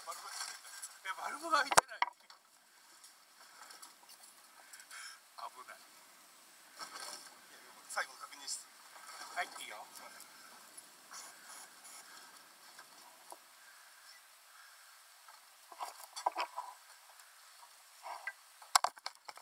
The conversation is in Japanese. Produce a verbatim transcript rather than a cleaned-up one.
え、バルブが開いてない。危ない。 最後確認して。 はい、いいよ。すみません。